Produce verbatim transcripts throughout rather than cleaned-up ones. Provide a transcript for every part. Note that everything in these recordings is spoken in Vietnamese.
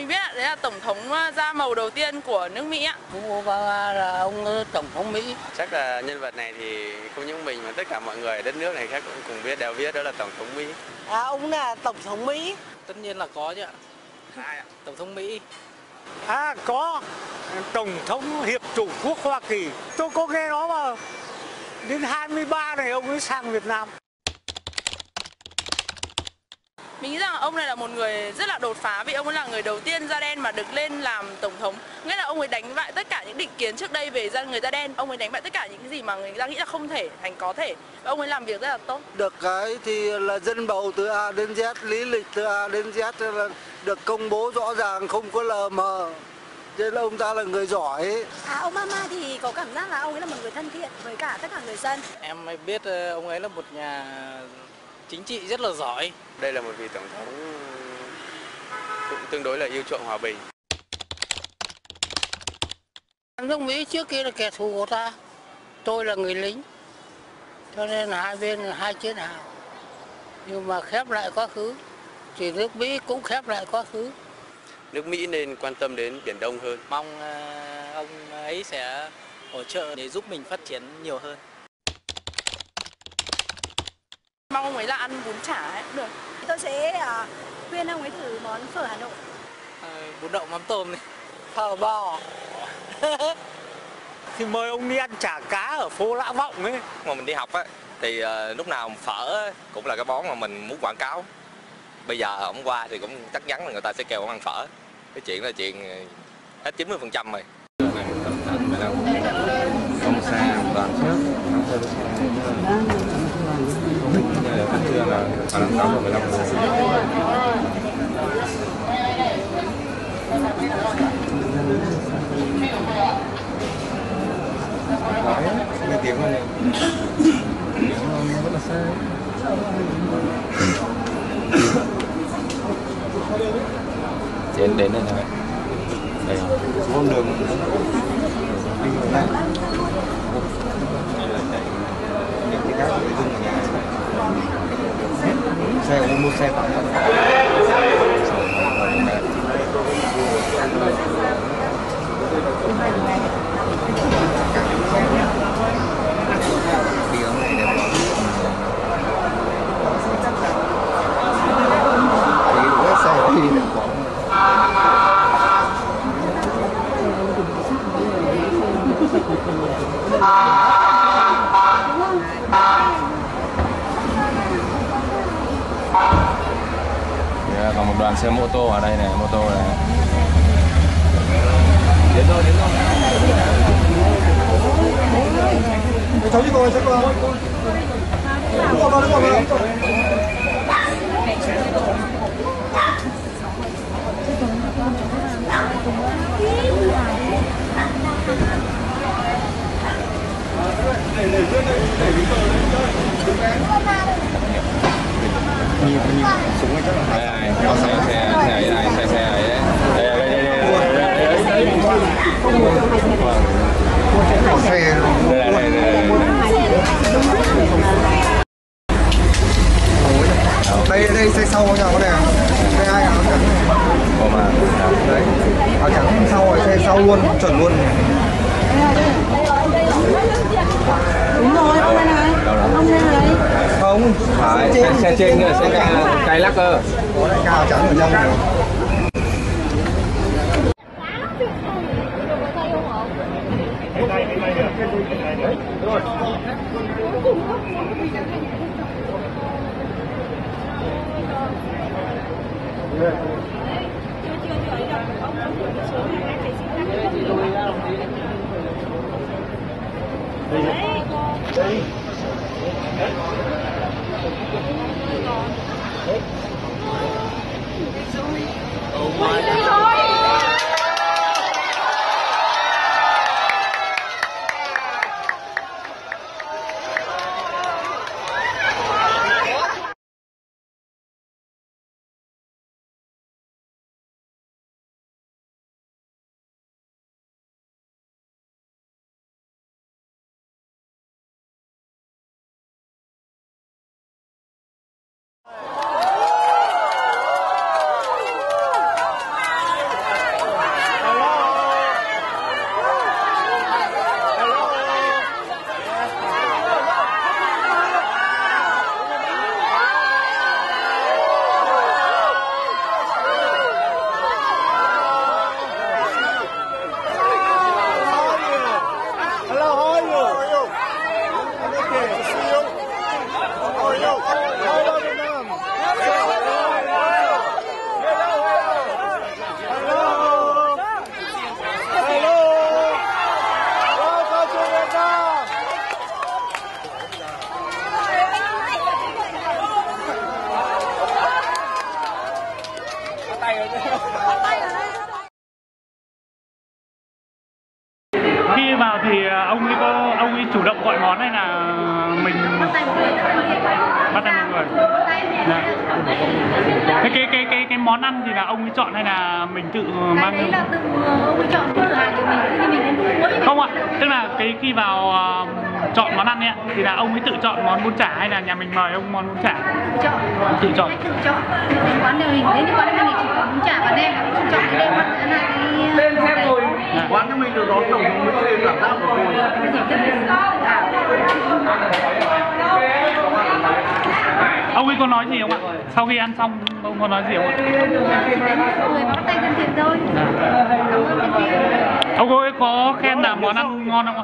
Mình biết ạ, đấy là tổng thống da màu đầu tiên của nước Mỹ ạ. Ông Obama là ông tổng thống Mỹ. Chắc là nhân vật này thì không những mình mà tất cả mọi người ở đất nước này khác cũng cùng biết, đều biết đó là tổng thống Mỹ. À, ông là tổng thống Mỹ. Tất nhiên là có chứ ạ. Ai ạ? Tổng thống Mỹ. À có, Tổng thống Hiệp chủng quốc Hoa Kỳ. Tôi có nghe nói mà đến hai mươi ba này ông ấy sang Việt Nam. Mình nghĩ rằng ông này là một người rất là đột phá vì ông ấy là người đầu tiên da đen mà được lên làm tổng thống. Nghĩa là ông ấy đánh bại tất cả những định kiến trước đây về da người da đen. Ông ấy đánh bại tất cả những cái gì mà người ta nghĩ là không thể thành có thể. Và ông ấy làm việc rất là tốt. Được cái thì là dân bầu từ A đến Z, lý lịch từ A đến Z là được công bố rõ ràng, không có lờ mờ. Cho nên ông ta là người giỏi. À, ông Obama thì có cảm giác là ông ấy là một người thân thiện với cả tất cả người dân. Em mới biết ông ấy là một nhà chính trị rất là giỏi. Đây là một vị tổng thống cũng tương đối là yêu chuộng hòa bình. Nước Mỹ trước kia là kẻ thù của ta. Tôi là người lính. Cho nên là hai bên là hai chiến hào. Nhưng mà khép lại quá khứ thì nước Mỹ cũng khép lại quá khứ. Nước Mỹ nên quan tâm đến Biển Đông hơn. Mong ông ấy sẽ hỗ trợ để giúp mình phát triển nhiều hơn. Mong ông ấy là ăn bún chả ấy cũng được. Tôi sẽ uh, khuyên ông ấy thử món phở Hà Nội. À, bún đậu mắm tôm này. Phở bò. Thì mời ông đi ăn chả cá ở phố Lã Vọng ấy. Mà mình đi học á thì uh, lúc nào phở cũng là cái món mà mình muốn quảng cáo. Bây giờ ổng qua thì cũng chắc chắn là người ta sẽ kêu ông ăn phở. Cái chuyện là chuyện hết chín mươi phần trăm rồi. Không xa, đoàn trước, nó hơi cách trưa là khoảng sáu giờ mười lăm phút. Nói nghe tiếng này, tiếng rất là xa. Trên đến đây này, đây xuống đường đi ngược lại. Đây là chạy những cái các nội dung ở nhà. Xe của mua xe tải. Đi ở này đẹp lắm. Đi của xe đi đẹp quá. Yeah, còn một đoàn xe mô tô ở đây này, mô tô này. Đến rồi, đến rồi. Cháu đi coi, cháu coi. Đứng qua, đứng qua, đứng qua. Nhiều nhiều súng ấy chắc là đây này, có xe xe xe ấy này, xe xe ấy đấy. Đây đây đây đây. Xe đây đây đây đây xe sau nhà có này, xe ai áo trắng này. Ồ mà đấy, áo trắng sau rồi, xe sau luôn, chuẩn luôn. Đúng rồi, ông đây này. Ông đây này. Không, phải xe, xe trên kia là xe cay, cay lắc cơ. Có lại cao trắng ở trong rồi. Oh my God. bắt tay mọi người. Dạ. Thế cái cái cái cái món ăn thì là ông ấy chọn hay là mình tự mang? Cái đấy là tự ông ấy chọn cửa hàng của mình, khi mình đến cuối. Không ạ, tức là cái khi vào uh, chọn món ăn ấy thì là ông ấy tự chọn món bún chả hay là nhà mình mời ông món bún chả? Tự chọn. Tự chọn. Tự chọn. Đến quán nhà mình, đến quán nhà mình chỉ có bún chả và nem, tự chọn cái đêm ăn hai cái. Lên xem rồi. Quán cho mình được đón tổng thống Mỹ lên cảm giác của tôi. Ông ấy có nói gì không ạ? Sau khi ăn xong ông có nói gì không ạ? Người bắt tay thân thiện thôi. Cảm ơn thân thiện. Ông ấy có khen là món ăn ngon không ạ?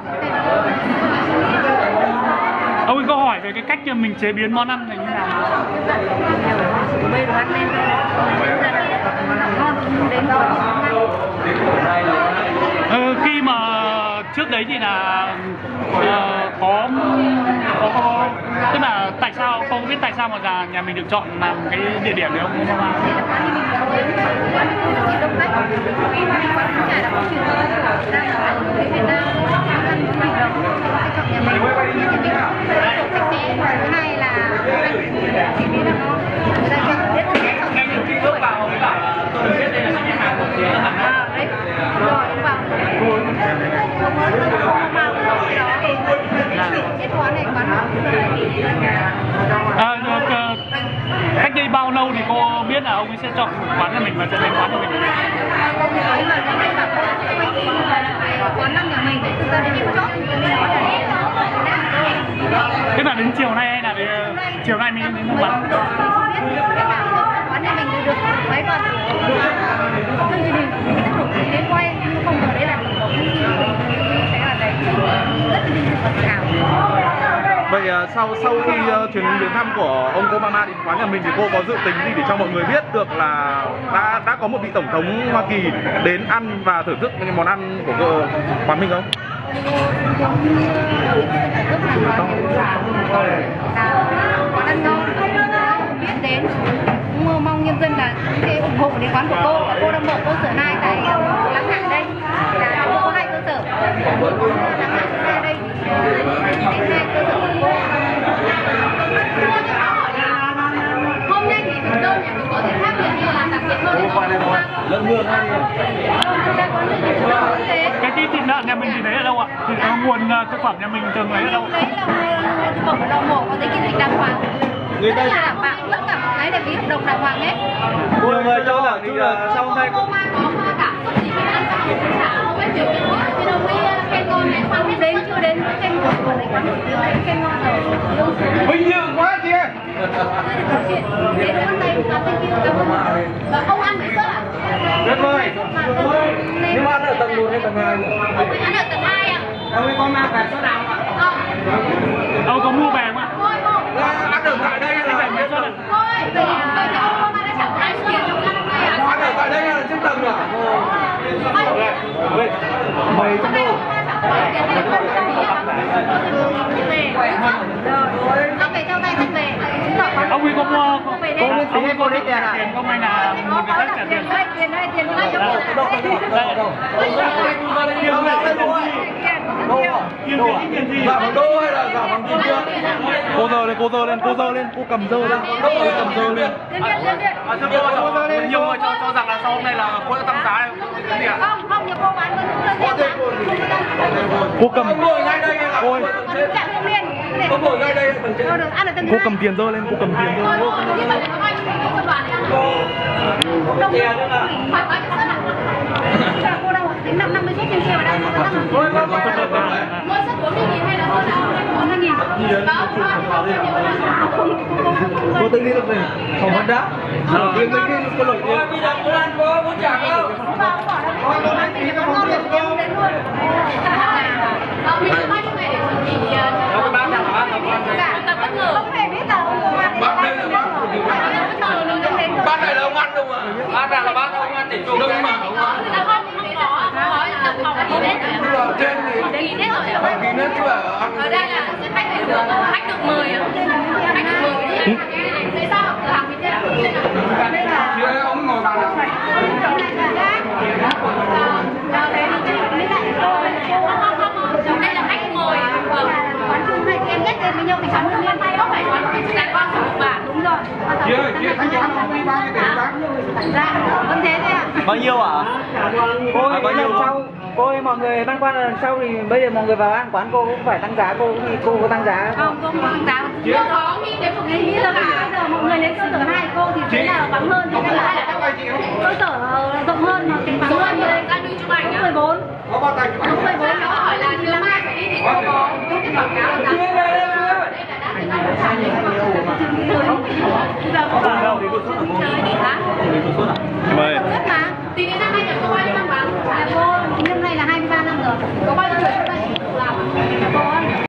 Ông ấy có hỏi về cái cách mình chế biến món ăn này như nào? Bây giờ ăn lên ngon đến ờ, khi mà trước đấy thì là uh, có, có có tức là tại sao không biết tại sao mà nhà, nhà mình được chọn làm cái địa điểm đấy không? Không À, được, cách đây bao lâu thì cô biết là ông ấy sẽ chọn quán cho mình và sẽ đến quán cho mình? Quán năm nhà mình để thực ra đến chốt tức là đến chiều nay hay là đến, chiều nay mình đến quán? Quán nhà mình được mấy con chương trình tiếp tục đến quay nhưng không ngờ đấy là một sẽ là đấy rất là tự hào. Vậy uh, sau sau khi uh, chuyến đến thăm của ông Obama đến quán nhà mình thì cô có dự tính gì để cho mọi người biết được là đã đã có một vị tổng thống Hoa Kỳ đến ăn và thưởng thức những món ăn của uh, quán mình không? Quán ăn ngon biết đến, cũng mong nhân dân là sẽ ủng hộ đến quán của cô. Cô đang mở cơ sở hai tại Láng Hạ đây, là cô có hai cơ sở. Láng Hạ xe đây thì đến hai cơ sở của cô. Hôm nay thì thực đơn nhà mình có thể khác biệt như là đặc biệt hơn. Lợn nướng hay cái tí thịt lợn nhà mình thì lấy ở đâu ạ? Thì cái nguồn thực phẩm nhà mình thường lấy ở đâu? Lấy là thực phẩm ở đầu mổ có giấy kiểm dịch đàng hoàng. Người ta đảm bảo tất cả mọi cái đều ký hợp đồng đàng hoàng hết. nhiều người cho rằng thì sau hôm nay Cô Mai có cảm xúc gì khi ăn xong bún chả không biết điều kiện quá thì đâu mới khen ngon này khoan hết đến chưa đến khen ngon rồi đấy quán khen ngon rồi. vinh dự quá chị ơi. Đến hôm nay là thank you cảm ơn. Và không ăn nữa à? Tuyệt vời. Nhưng mà ăn ở tầng một hay tầng hai? Ăn ở tầng hai ạ. Ông ấy có mang về số nào ạ? Ông có mua về không ạ? Ăn ở tại đây là mấy suất ạ? Thôi, vì bây giờ hôm nay đã chẳng ai tiền trong ăn đây ạ. ăn ở tại đây là trên tầng à? Mày trong đâu? Ông về theo tay khách về. Ông ấy có mua không? Ông ấy có đi tiền không hay là một người khác trả tiền? Tiền đây, tiền đây trong Đâu, đâu, đâu? Tiền này tiền gì? Tiền gì? Tiền gì? Giả bằng đô hay là giả bằng tiền chưa? Cô giơ lên, cô giơ lên, cô giơ lên, cô cầm giơ lên, cô cầm giơ lên. Cô giơ lên. Nhiều người cho cho rằng là sau hôm nay là cô sẽ tăng giá này. Không, không, nhiều cô bán vẫn lên Cô cầm ngồi ngay đây là cô ơi. Cô ngồi ngay đây. Cô cầm tiền giơ lên, cô cầm tiền giơ lên. Cô đâu tính năm năm mươi suất trên xe vào đây. Mỗi suất bốn mươi nghìn hay là hơn nào? bốn mươi nghìn. Cô tính đi được rồi. Không mất đá. Tiền mấy kia cô nổi tiền. Bây giờ cô ăn có muốn trả không? Không bỏ đâu. Cô bán thì nó ngon được em đến luôn. Bây giờ bao nhiêu ngày để chuẩn bị cho bán hàng bán hàng bất ngờ. Không hề biết là ông cô bán Bác đây là bác của mình. Bác này là ông ăn không ạ? Bác này là bác ông ăn để chung đông mà ông ăn. Trên thì đến rồi ạ. Vì nó chứ là ăn. Ở đây là khách phải được khách được mười ạ. Khách được mười đi. Thế sao ở cửa hàng mình thế nào? Chị ơi ông ngồi vào là sạch. Đây là khách ngồi. Quán chung hay em ghét tên với nhau thì chẳng muốn tay có phải quán Bao nhiêu ạ? Cô ơi, bao nhiêu sau? Cô ơi, mọi người băn khoăn là lần sau thì bây giờ mọi người vào ăn quán cô cũng phải tăng giá, cô thì cô có tăng giá không? Không, cô không tăng giá. Chưa có nghĩ đến một cái nghĩ là bây giờ mọi người đến cơ sở hai cô thì sẽ là vắng hơn, thì đây là cơ sở rộng hơn mà